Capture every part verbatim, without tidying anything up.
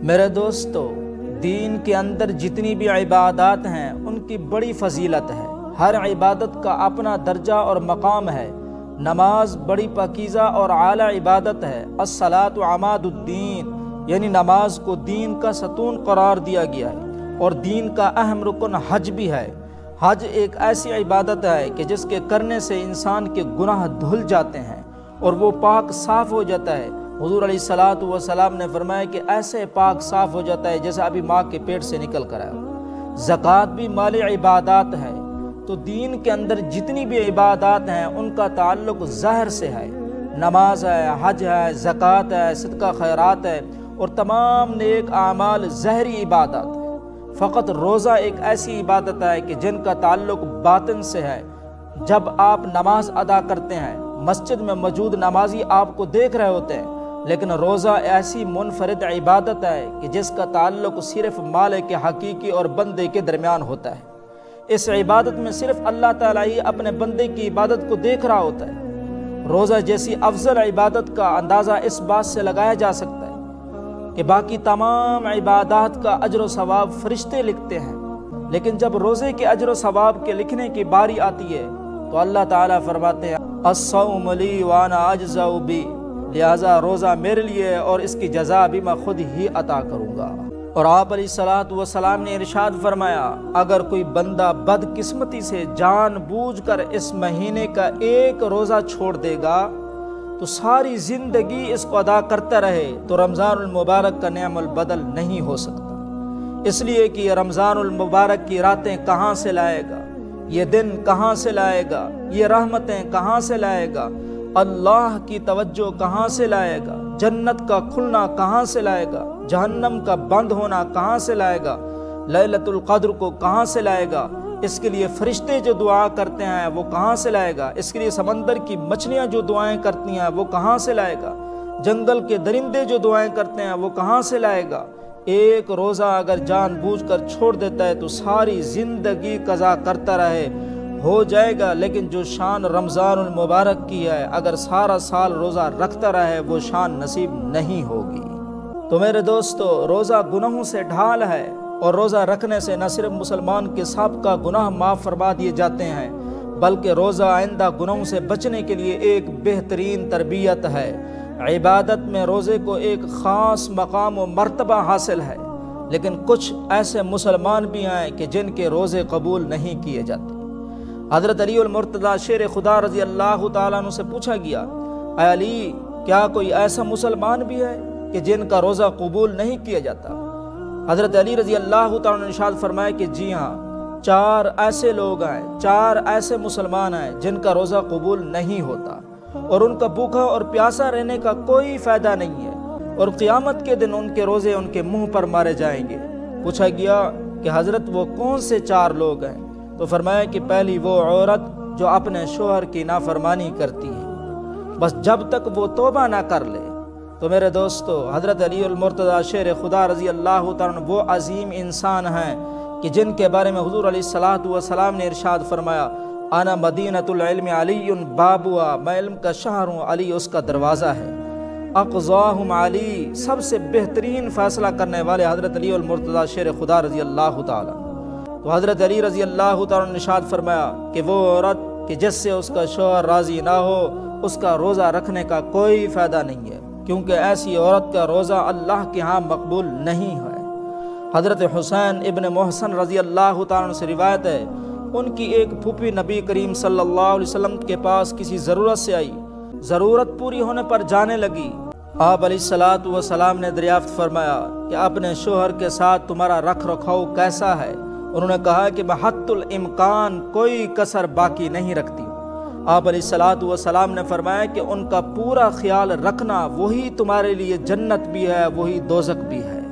میرے دوستو، دین کے اندر جتنی بھی عبادات ہیں ان کی بڑی فضیلت ہے۔ ہر عبادت کا اپنا درجہ اور مقام ہے۔ نماز بڑی پاکیزہ اور اعلیٰ عبادت ہے۔ الصلاۃ عماد الدین، یعنی نماز کو دین کا ستون قرار دیا گیا ہے، اور دین کا اہم رکن حج بھی ہے۔ حج ایک ایسی عبادت ہے کہ جس کے کرنے سے انسان کے گناہ دھل جاتے ہیں اور وہ پاک صاف ہو جاتا ہے۔ حضور علیہ الصلاۃ والسلام نے فرمایا کہ ایسے پاک صاف ہو جاتا ہے جیسے ابھی ماں کے پیٹ سے نکل کر آیا۔ زکوٰۃ بھی مال عبادات ہے۔ تو دین کے اندر جتنی بھی عبادات ہیں ان کا تعلق ظاہر سے ہے۔ نماز ہے، حج ہے، زکوٰۃ ہے، صدقہ خیرات ہے، اور تمام نیک اعمال ظاہری عبادات ہیں۔ فقط روزہ ایک ایسی عبادت ہے کہ جن کا تعلق باطن سے ہے۔ جب آپ نماز ادا کرتے ہیں، مسجد میں موجود نمازی آپ کو دیکھ رہے ہوتے ہیں، لیکن روزہ ایسی منفرد عبادت ہے کہ جس کا تعلق صرف مالک حقیقی اور بندے کے درمیان ہوتا ہے۔ اس عبادت میں صرف اللہ تعالیٰ ہی اپنے بندے کی عبادت کو دیکھ رہا ہوتا ہے۔ روزہ جیسی افضل عبادت کا اندازہ اس بات سے لگایا جا سکتا ہے کہ باقی تمام عبادات کا اجر و ثواب فرشتے لکھتے ہیں، لیکن جب روزے کے اجر و ثواب کے لکھنے کی باری آتی ہے تو اللہ تعالیٰ فرماتے ہیں الصوم لی وانا اجزا بی، لہذا روزہ میرے لیے اور اس کی جزا بھی میں خود ہی عطا کروں گا۔ اور آپ علیہ الصلاۃ والسلام نے ارشاد فرمایا، اگر کوئی بندہ بدقسمتی سے جان بوجھ کر اس مہینے کا ایک روزہ چھوڑ دے گا تو ساری زندگی اس کو ادا کرتا رہے تو رمضان المبارک کا نعم البدل نہیں ہو سکتا، اس لیے کہ یہ رمضان المبارک کی راتیں کہاں سے لائے گا، یہ دن کہاں سے لائے گا، یہ رحمتیں کہاں سے لائے گا، اللہ کی توجہ کہاں سے لائے گا، جنت کا کھلنا کہاں سے لائے گا، جہنم کا بند ہونا کہاں سے لائے گا، لیلۃ القدر کو کہاں سے لائے گا، اس کے لیے فرشتے جو دعا کرتے ہیں وہ کہاں سے لائے گا، اس کے لیے سمندر کی مچھلیاں جو دعائیں کرتی ہیں وہ کہاں سے لائے گا، جنگل کے درندے جو دعائیں کرتے ہیں وہ کہاں سے لائے گا۔ ایک روزہ اگر جان بوجھ کر چھوڑ دیتا ہے تو ساری زندگی قضا کرتا رہے ہو جائے گا، لیکن جو شان رمضان المبارک کی ہے اگر سارا سال روزہ رکھتا رہے وہ شان نصیب نہیں ہوگی۔ تو میرے دوستو، روزہ گناہوں سے ڈھال ہے، اور روزہ رکھنے سے نہ صرف مسلمان کے سابقہ گناہ معاف فرما دیے جاتے ہیں بلکہ روزہ آئندہ گناہوں سے بچنے کے لیے ایک بہترین تربیت ہے۔ عبادت میں روزے کو ایک خاص مقام و مرتبہ حاصل ہے، لیکن کچھ ایسے مسلمان بھی ہیں کہ جن کے روزے قبول نہیں کیے جاتے۔ حضرت علی المرتضیٰ شیر خدا رضی اللہ تعالیٰ عنہ سے پوچھا گیا، اے علی، کیا کوئی ایسا مسلمان بھی ہے کہ جن کا روزہ قبول نہیں کیا جاتا؟ حضرت علی رضی اللہ تعالیٰ عنہ نے ارشاد فرمایا کہ جی ہاں، چار ایسے لوگ ہیں، چار ایسے مسلمان ہیں جن کا روزہ قبول نہیں ہوتا، اور ان کا بھوکا اور پیاسا رہنے کا کوئی فائدہ نہیں ہے، اور قیامت کے دن ان کے روزے ان کے منہ پر مارے جائیں گے۔ پوچھا گیا کہ حضرت وہ کون سے چار لوگ ہیں؟ تو فرمایا کہ پہلی وہ عورت جو اپنے شوہر کی نافرمانی کرتی ہے، بس جب تک وہ توبہ نہ کر لے۔ تو میرے دوستو، حضرت علی المرتضیٰ شیر خدا رضی اللہ تعالیٰ عنہ وہ عظیم انسان ہیں کہ جن کے بارے میں حضور علیہ الصلاۃ والسلام نے ارشاد فرمایا، انا مدینۃ العلم علی بابوا، میں علم کا شہر ہوں، علی اس کا دروازہ ہے۔ اقضاہم علی، سب سے بہترین فیصلہ کرنے والے حضرت علی المرتضیٰ شیر خدا رضی اللہ تعالیٰ۔ تو حضرت علی رضی اللہ تعالیٰ نے ارشاد فرمایا کہ وہ عورت کہ جس سے اس کا شوہر راضی نہ ہو، اس کا روزہ رکھنے کا کوئی فائدہ نہیں ہے، کیونکہ ایسی عورت کا روزہ اللہ کے ہاں مقبول نہیں ہے۔ حضرت حسین ابن محسن رضی اللہ تعالیٰ عنہ سے روایت ہے، ان کی ایک پھوپھی نبی کریم صلی اللہ علیہ وسلم کے پاس کسی ضرورت سے آئی، ضرورت پوری ہونے پر جانے لگی۔ آپ علیہ الصلاۃ والسلام نے دریافت فرمایا کہ اپنے شوہر کے ساتھ تمہارا رکھ رکھاؤ کیسا ہے؟ انہوں نے کہا کہ میں حت الامکان کوئی کسر باقی نہیں رکھتی ہوں۔ آپ علیہ الصلاۃ والسلام نے فرمایا کہ ان کا پورا خیال رکھنا وہی تمہارے لیے جنت بھی ہے، وہی دوزخ بھی ہے۔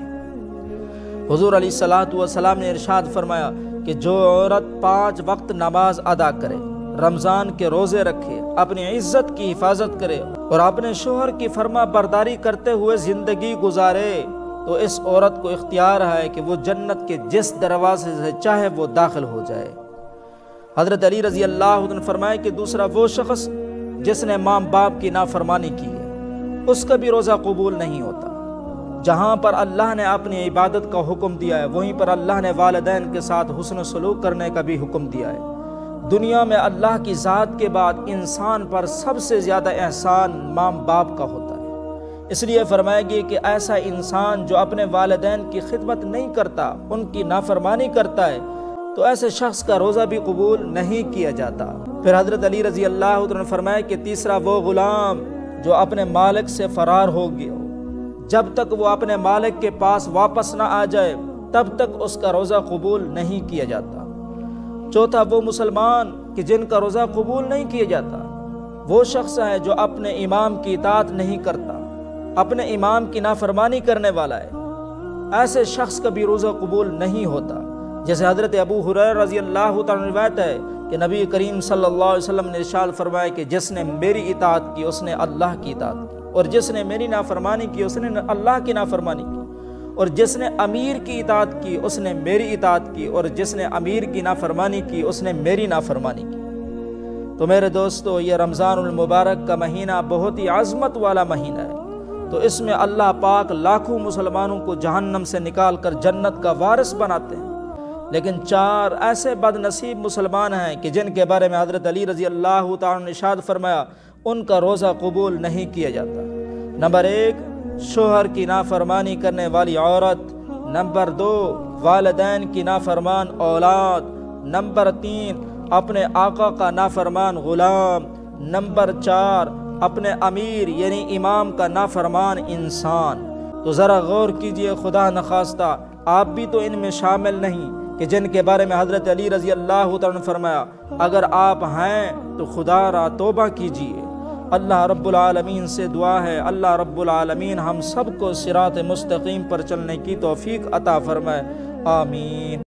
حضور علیہ الصلاۃ والسلام نے ارشاد فرمایا کہ جو عورت پانچ وقت نماز ادا کرے، رمضان کے روزے رکھے، اپنی عزت کی حفاظت کرے اور اپنے شوہر کی فرما برداری کرتے ہوئے زندگی گزارے، تو اس عورت کو اختیار ہے کہ وہ جنت کے جس دروازے سے چاہے وہ داخل ہو جائے۔ حضرت علی رضی اللہ عنہ نے فرمایا کہ دوسرا وہ شخص جس نے ماں باپ کی نافرمانی کی ہے، اس کا بھی روزہ قبول نہیں ہوتا۔ جہاں پر اللہ نے اپنی عبادت کا حکم دیا ہے وہیں پر اللہ نے والدین کے ساتھ حسن سلوک کرنے کا بھی حکم دیا ہے۔ دنیا میں اللہ کی ذات کے بعد انسان پر سب سے زیادہ احسان ماں باپ کا ہوتا ہے، اس لیے فرمایا گیا کہ ایسا انسان جو اپنے والدین کی خدمت نہیں کرتا، ان کی نافرمانی کرتا ہے، تو ایسے شخص کا روزہ بھی قبول نہیں کیا جاتا۔ پھر حضرت علی رضی اللہ عنہ نے فرمایا کہ تیسرا وہ غلام جو اپنے مالک سے فرار ہو گیا، جب تک وہ اپنے مالک کے پاس واپس نہ آ جائے تب تک اس کا روزہ قبول نہیں کیا جاتا۔ چوتھا وہ مسلمان کہ جن کا روزہ قبول نہیں کیا جاتا، وہ شخص ہے جو اپنے امام کی اطاعت نہیں کرتا، اپنے امام کی نافرمانی کرنے والا ہے، ایسے شخص کا بھی روزہ قبول نہیں ہوتا۔ جیسے حضرت ابو ہریرہ رضی اللہ تعالیٰ عنہ روایت ہے کہ نبی کریم صلی اللہ علیہ وسلم نے ارشاد فرمایا کہ جس نے میری اطاعت کی اس نے اللہ کی اطاعت کی، اور جس نے میری نافرمانی کی اس نے اللہ کی نافرمانی کی، اور جس نے امیر کی اطاعت کی اس نے میری اطاعت کی، اور جس نے امیر کی نافرمانی کی اس نے میری نافرمانی کی۔ تو میرے دوستو، یہ رمضان المبارک کا مہینہ بہت ہی عظمت والا مہینہ ہے، تو اس میں اللہ پاک لاکھوں مسلمانوں کو جہنم سے نکال کر جنت کا وارث بناتے ہیں، لیکن چار ایسے بد نصیب مسلمان ہیں کہ جن کے بارے میں حضرت علی رضی اللہ تعالیٰ نے ارشاد فرمایا ان کا روزہ قبول نہیں کیا جاتا۔ نمبر ایک، شوہر کی نافرمانی کرنے والی عورت۔ نمبر دو، والدین کی نافرمان اولاد۔ نمبر تین، اپنے آقا کا نافرمان غلام۔ نمبر چار، اپنے امیر یعنی امام کا نافرمان انسان۔ تو ذرا غور کیجئے، خدا نخواستہ آپ بھی تو ان میں شامل نہیں کہ جن کے بارے میں حضرت علی رضی اللہ تعالیٰ نے فرمایا اگر آپ ہیں تو خدا را توبہ کیجئے۔ اللہ رب العالمین سے دعا ہے اللہ رب العالمین ہم سب کو صراط مستقیم پر چلنے کی توفیق عطا فرمائے، آمین۔